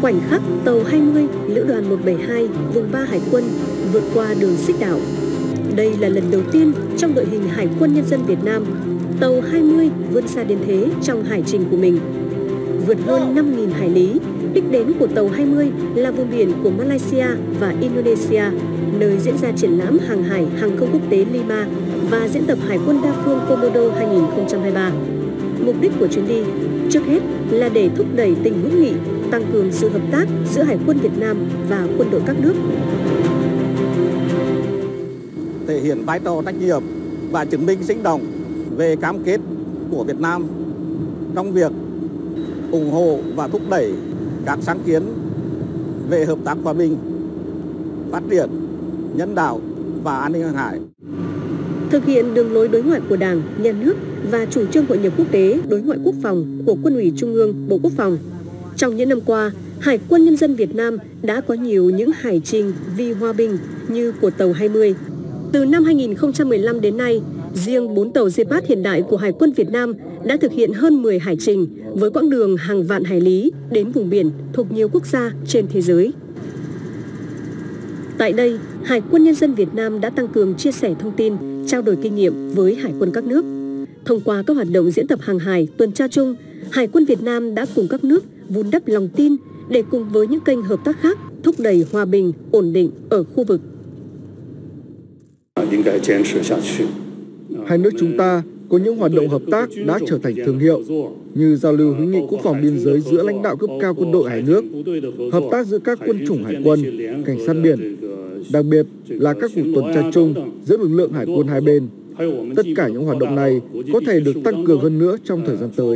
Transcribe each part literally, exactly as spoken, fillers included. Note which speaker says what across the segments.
Speaker 1: Khoảnh khắc tàu hai mươi, Lữ đoàn một bảy hai, vùng ba Hải quân vượt qua đường Xích Đạo. Đây là lần đầu tiên trong đội hình Hải quân Nhân dân Việt Nam, tàu hai mươi vươn xa đến thế trong hải trình của mình. Vượt hơn năm nghìn hải lý, đích đến của tàu hai mươi là vùng biển của Malaysia và Indonesia, nơi diễn ra triển lãm hàng hải hàng không quốc tế Lima và diễn tập Hải quân đa phương Komodo hai nghìn không trăm hai mươi ba. Mục đích của chuyến đi trước hết là để thúc đẩy tình hữu nghị, tăng cường sự hợp tác giữa Hải quân Việt Nam và quân đội các nước.
Speaker 2: Thể hiện vai trò trách nhiệm và chứng minh sinh động về cam kết của Việt Nam trong việc ủng hộ và thúc đẩy các sáng kiến về hợp tác hòa bình, phát triển, nhân đạo và an ninh hàng hải.
Speaker 1: Thực hiện đường lối đối ngoại của Đảng, Nhà nước và chủ trương hội nhập quốc tế đối ngoại quốc phòng của Quân ủy Trung ương, Bộ Quốc phòng. Trong những năm qua, Hải quân Nhân dân Việt Nam đã có nhiều những hải trình vì hòa bình như của tàu hai mươi. Từ năm hai nghìn không trăm mười lăm đến nay, riêng bốn tàu Gepard hiện đại của Hải quân Việt Nam đã thực hiện hơn mười hải trình với quãng đường hàng vạn hải lý đến vùng biển thuộc nhiều quốc gia trên thế giới. Tại đây, Hải quân Nhân dân Việt Nam đã tăng cường chia sẻ thông tin, trao đổi kinh nghiệm với hải quân các nước. Thông qua các hoạt động diễn tập hàng hải, tuần tra chung, Hải quân Việt Nam đã cùng các nước vun đắp lòng tin để cùng với những kênh hợp tác khác thúc đẩy hòa bình, ổn định ở khu vực.
Speaker 3: Hai nước chúng ta có những hoạt động hợp tác đã trở thành thương hiệu như giao lưu hữu nghị quốc phòng biên giới giữa lãnh đạo cấp cao quân đội hai nước, hợp tác giữa các quân chủng hải quân, cảnh sát biển, đặc biệt là các cuộc tuần tra chung giữa lực lượng hải quân hai bên. Tất cả những hoạt động này có thể được tăng cường hơn nữa trong thời gian tới.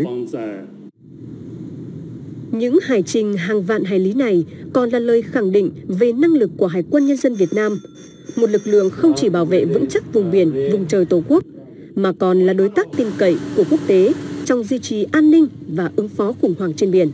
Speaker 1: Những hải trình hàng vạn hải lý này còn là lời khẳng định về năng lực của Hải quân Nhân dân Việt Nam, một lực lượng không chỉ bảo vệ vững chắc vùng biển, vùng trời Tổ quốc, mà còn là đối tác tin cậy của quốc tế trong duy trì an ninh và ứng phó khủng hoảng trên biển.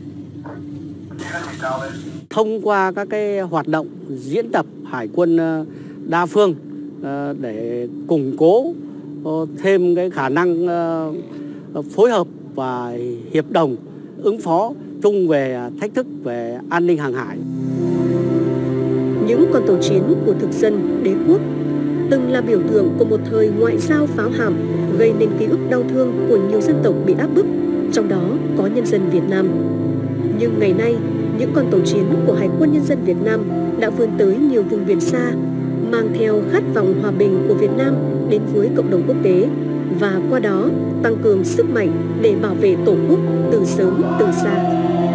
Speaker 4: Thông qua các cái hoạt động diễn tập hải quân đa phương để củng cố thêm cái khả năng phối hợp và hiệp đồng ứng phó chung về thách thức về an ninh hàng hải.
Speaker 1: Những con tàu chiến của thực dân đế quốc từng là biểu tượng của một thời ngoại giao pháo hàm, gây nên ký ức đau thương của nhiều dân tộc bị áp bức, trong đó có nhân dân Việt Nam. Nhưng ngày nay, những con tàu chiến của Hải quân Nhân dân Việt Nam đã vươn tới nhiều vùng biển xa, mang theo khát vọng hòa bình của Việt Nam đến với cộng đồng quốc tế và qua đó tăng cường sức mạnh để bảo vệ Tổ quốc từ sớm từ xa.